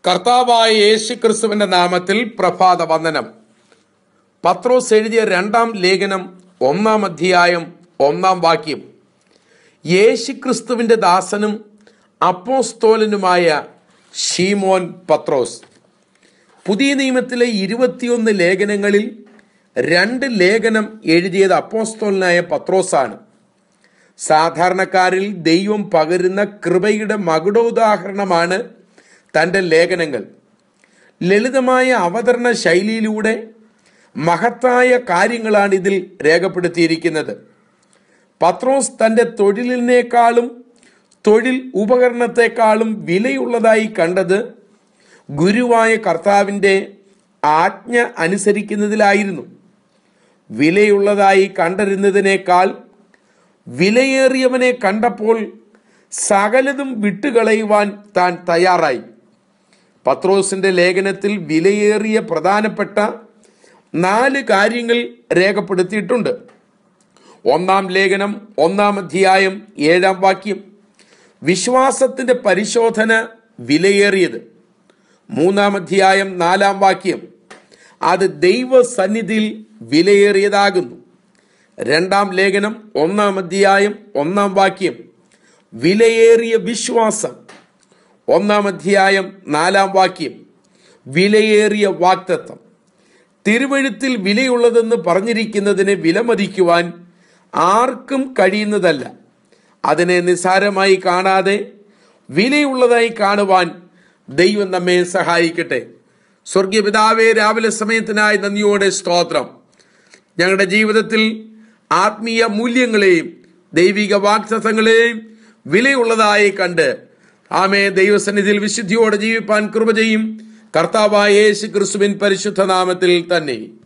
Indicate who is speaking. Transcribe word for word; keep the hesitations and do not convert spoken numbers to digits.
Speaker 1: കർത്താവായ യേശു ക്രിസ്തുവിന്റെ നാമത്തിൽ പ്രഭാത വന്ദനം. പത്രോസ് എഴുതിയ രണ്ടാം ലേഖനം ഒന്നാം അധ്യായം ഒന്നാം വാക്യം. യേശു ക്രിസ്തുവിന്റെ ദാസനും അപ്പോസ്തോലനുമായ ശീമോൻ പത്രോസ്. പുതിയ നിയമത്തിലെ ഇരുപത്തിയൊന്ന് ലേഖനങ്ങളിൽ രണ്ട് ലേഖനം എഴുതിയത് അപ്പോസ്തോലനായ പത്രോസാണ്. സാധാരണക്കാരിൽ ദൈവം പകരുന്ന കൃപയുടെ മകുടോദാഹരണമാണ് തൻ്റെ ലേഖനങ്ങൾ. ലളിതമായ അവതരണ ശൈലിയിലൂടെ മഹത്തായ കാര്യങ്ങളാണ് ഇതിൽ രേഖപ്പെടുത്തിയിരിക്കുന്നത്. പത്രോസ് തൻ്റെ തൊഴിലിനേക്കാളും തൊഴിൽ ഉപകരണത്തെക്കാളും വിലയുള്ളതായി കണ്ടത് ഗുരുവായ കർത്താവിൻ്റെ ആജ്ഞ അനുസരിക്കുന്നതിലായിരുന്നു. വിലയുള്ളതായി കണ്ടിരുന്നതിനേക്കാൾ വിലയേറിയവനെ കണ്ടപ്പോൾ സകലതും വിട്ടുകളയുവാൻ താൻ തയ്യാറായി. പത്രോസിന്റെ ലേഖനത്തിൽ വിലയേറിയ പ്രധാനപ്പെട്ട നാല് കാര്യങ്ങൾ രേഖപ്പെടുത്തിയിട്ടുണ്ട്. ഒന്നാം ലേഖനം ഒന്നാം അധ്യായം ഏഴാം വാക്യം, വിശ്വാസത്തിന്റെ പരിശോധന വിലയേറിയത്. മൂന്നാം അധ്യായം നാലാം വാക്യം, അത് ദൈവസന്നിധിയിൽ വിലയേറിയതാകുന്നു. രണ്ടാം ലേഖനം ഒന്നാം അധ്യായം ഒന്നാം വാക്യം, വിലയേറിയ വിശ്വാസം. ഒന്നാം അധ്യായം നാലാം വാക്യം, വിലയേറിയ വാഗ്ദത്തം. തിരുവെഴുത്തിൽ വിലയുള്ളതെന്ന് പറഞ്ഞിരിക്കുന്നതിനെ വിലമതിക്കുവാൻ ആർക്കും കഴിയുന്നതല്ല. അതിനെ നിസ്സാരമായി കാണാതെ വിലയുള്ളതായി കാണുവാൻ ദൈവം നമ്മെ സഹായിക്കട്ടെ. സ്വർഗീയ പിതാവേ, രാവിലെ സമയത്തിനായി നന്ദിയോടെ സ്തോത്രം. ഞങ്ങളുടെ ജീവിതത്തിൽ ആത്മീയ മൂല്യങ്ങളെയും ദൈവിക വാഗ്ദത്തങ്ങളെയും വിലയുള്ളതായി കണ്ട് ആമേ ദൈവസന്നിധിയിൽ വിശുദ്ധിയോടെ ജീവിപ്പാൻ കൃപ ചെയ്യും. കർത്താവായ യേശു ക്രിസ്തുവിൻ പരിശുദ്ധ നാമത്തിൽ തന്നെ.